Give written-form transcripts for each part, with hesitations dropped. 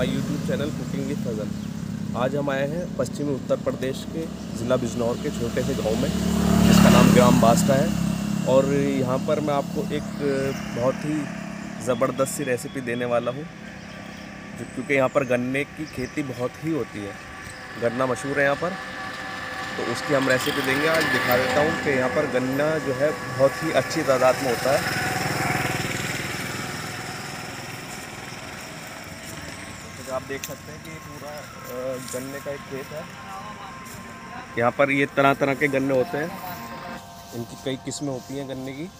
My YouTube channel cooking with Fazal. आज हम आए हैं पश्चिमी उत्तर प्रदेश के ज़िला बिजनौर के छोटे से गांव में, जिसका नाम ग्राम बास्ता है। और यहाँ पर मैं आपको एक बहुत ही ज़बरदस्त सी रेसिपी देने वाला हूँ, क्योंकि यहाँ पर गन्ने की खेती बहुत ही होती है। गन्ना मशहूर है यहाँ पर, तो उसकी हम रेसिपी देंगे। आज दिखा देता हूँ कि यहाँ पर गन्ना जो है बहुत ही अच्छी तादाद में होता है। तो आप देख सकते हैं कि ये पूरा गन्ने का एक खेत है। यहाँ पर ये तरह तरह के गन्ने होते हैं, इनकी कई किस्में होती हैं गन्ने की।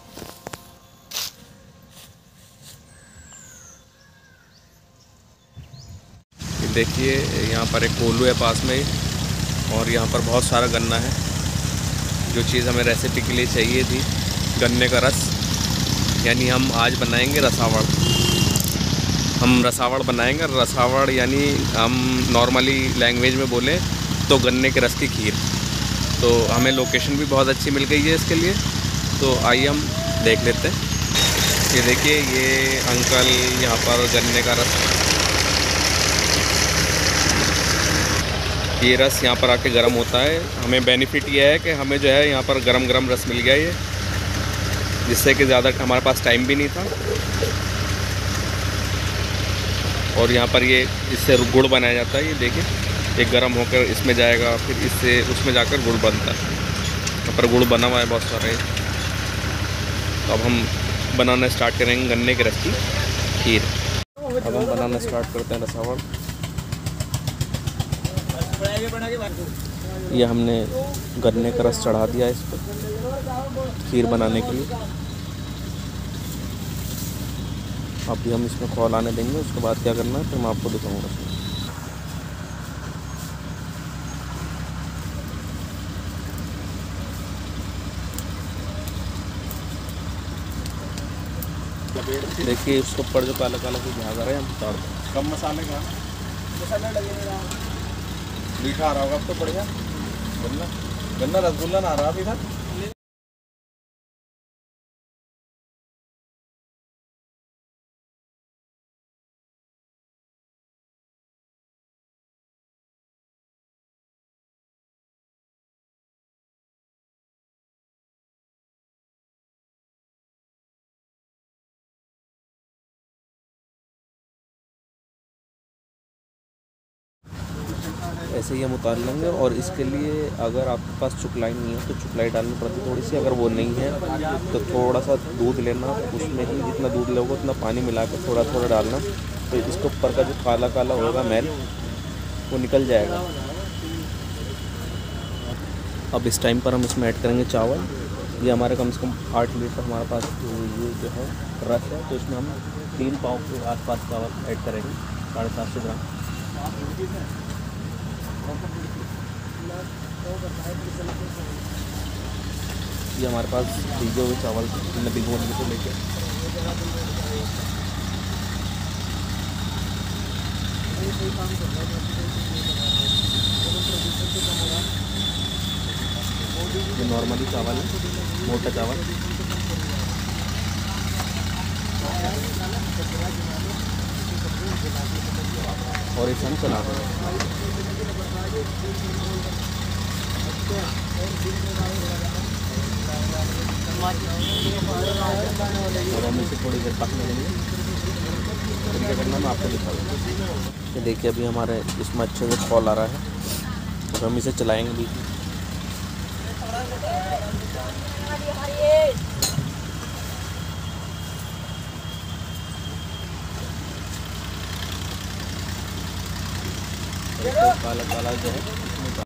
देखिए यहाँ पर एक कोल्हू है पास में ही, और यहाँ पर बहुत सारा गन्ना है। जो चीज़ हमें रेसिपी के लिए चाहिए थी, गन्ने का रस, यानी हम आज बनाएंगे रसावड़। हम रसावड़ बनाएंगे। रसावड़ यानी हम नॉर्मली लैंग्वेज में बोलें तो गन्ने के रस की खीर। तो हमें लोकेशन भी बहुत अच्छी मिल गई है इसके लिए, तो आइए हम देख लेते हैं। ये देखिए, ये अंकल यहाँ पर गन्ने का रस, ये रस यहाँ पर आके गर्म होता है। हमें बेनिफिट ये है कि हमें जो है यहाँ पर गरम गरम रस मिल गया ये, जिससे कि ज़्यादा हमारे पास टाइम भी नहीं था। और यहाँ पर ये इससे गुड़ बनाया जाता है। ये देखिए, ये गर्म होकर इसमें जाएगा, फिर इससे उसमें जाकर गुड़ बनता है। यहाँ पर गुड़ बना हुआ है बहुत सारा। तो अब हम बनाना स्टार्ट करेंगे गन्ने के रस की खीर। अब हम बनाना स्टार्ट करते हैं रसावड़। ये हमने गन्ने का रस चढ़ा दिया इस पर खीर बनाने के लिए। अभी हम इसमें खौल आने देंगे, उसके बाद क्या करना है फिर मैं आपको दिखाऊंगा। देखिए इसके ऊपर जो काला काला कुछ झाग आ रहा है, हम उतार दें। कम मसाले का मसाला लगेगा, मीठा आ रहा होगा अब तो बढ़िया। गन्ना गन्ना रसगुल्ला ना आ रहा अभी तक। ऐसे ही हम उतार लेंगे। और इसके लिए अगर आपके पास चुकलाई नहीं है तो चुकलाई डालनी पड़ती है थोड़ी सी। अगर वो नहीं है तो थोड़ा सा दूध लेना, उसमें ही जितना दूध लोगे उतना पानी मिला कर थोड़ा थोड़ा डालना, तो इसके ऊपर का जो काला काला होगा मैल वो निकल जाएगा। अब इस टाइम पर हम इसमें ऐड करेंगे चावल। ये हमारे कम से कम 8 लीटर हमारे पास ये जो है रस है, तो इसमें हम 3 पाव के आसपास चावल ऐड करेंगे, 750 ग्राम। ये हमारे पास भीगे हुए चावल भिगोने को लेके ये नॉर्मली चावल है, मोटा चावल। और इसे हम चला देंगे। और हम इसे थोड़ी देर पकने देंगे। फिर क्या करना मैं आपको दिखा दूँगा। ये देखिए, अभी हमारे इसमें अच्छे से खौल आ रहा है, तो हम इसे चलाएंगे भी। काला काला जो है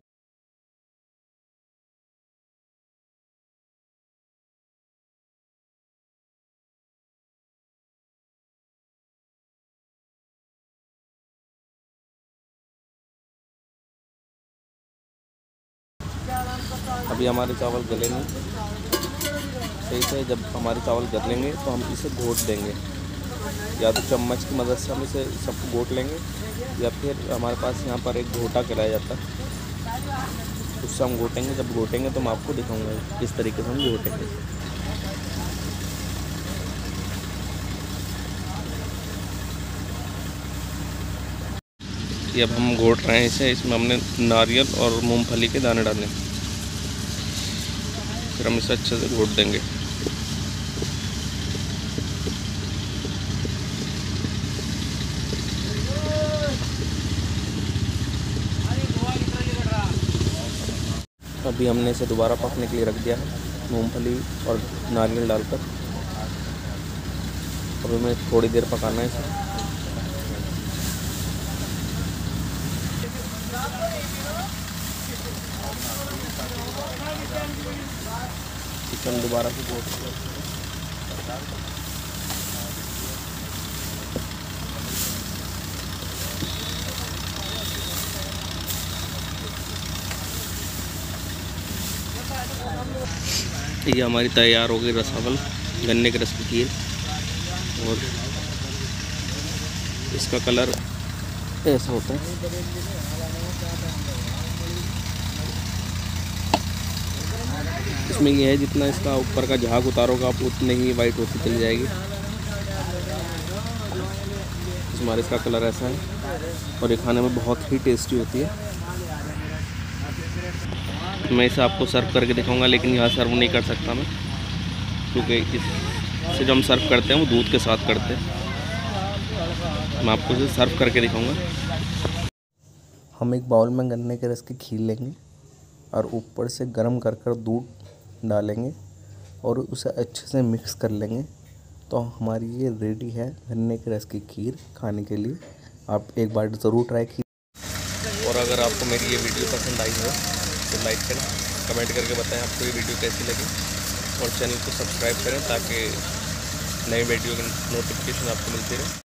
अभी हमारे चावल गले नहीं सही से। जब हमारे चावल गलेंगे तो हम इसे घोट देंगे, या तो चम्मच की मदद से हम इसे सबको घोट लेंगे, या फिर हमारे पास यहाँ पर एक घोटा खिलाया जाता है, उससे हम घोटेंगे। जब घोटेंगे तो मैं आपको दिखाऊंगा किस तरीके से हम घोटेंगे। ये अब हम घोट रहे हैं इसे। इसमें हमने नारियल और मूंगफली के दाने डाले, फिर हम इसे अच्छे से घोट देंगे। अभी हमने इसे दोबारा पकने के लिए रख दिया है मूंगफली और नारियल डालकर। अभी हमें थोड़ी देर पकाना है इसे। चिकन दोबारा से ये हमारी तैयार हो गई रसावल, गन्ने के रस की खीर। और इसका कलर ऐसा होता है। इसमें यह है जितना इसका ऊपर का झाग उतारोगे आप उतने ही वाइट होती चली जाएगी। हमारे इसका कलर ऐसा है और ये खाने में बहुत ही टेस्टी होती है। मैं इसे आपको सर्व करके दिखाऊंगा, लेकिन यहाँ सर्व नहीं कर सकता मैं, क्योंकि इससे जो हम सर्व करते हैं वो दूध के साथ करते हैं। मैं आपको इसे सर्व करके दिखाऊंगा। हम एक बाउल में गन्ने के रस की खीर लेंगे और ऊपर से गर्म कर दूध डालेंगे और उसे अच्छे से मिक्स कर लेंगे। तो हमारी ये रेडी है गन्ने के रस की खीर खाने के लिए। आप एक बार ज़रूर ट्राई कीजिए। और अगर आपको मेरी ये वीडियो पसंद आई हो तो लाइक करें, कमेंट करके बताएं आपको ये वीडियो कैसी लगी, और चैनल को सब्सक्राइब करें ताकि नई वीडियो की नोटिफिकेशन आपको मिलती रहे।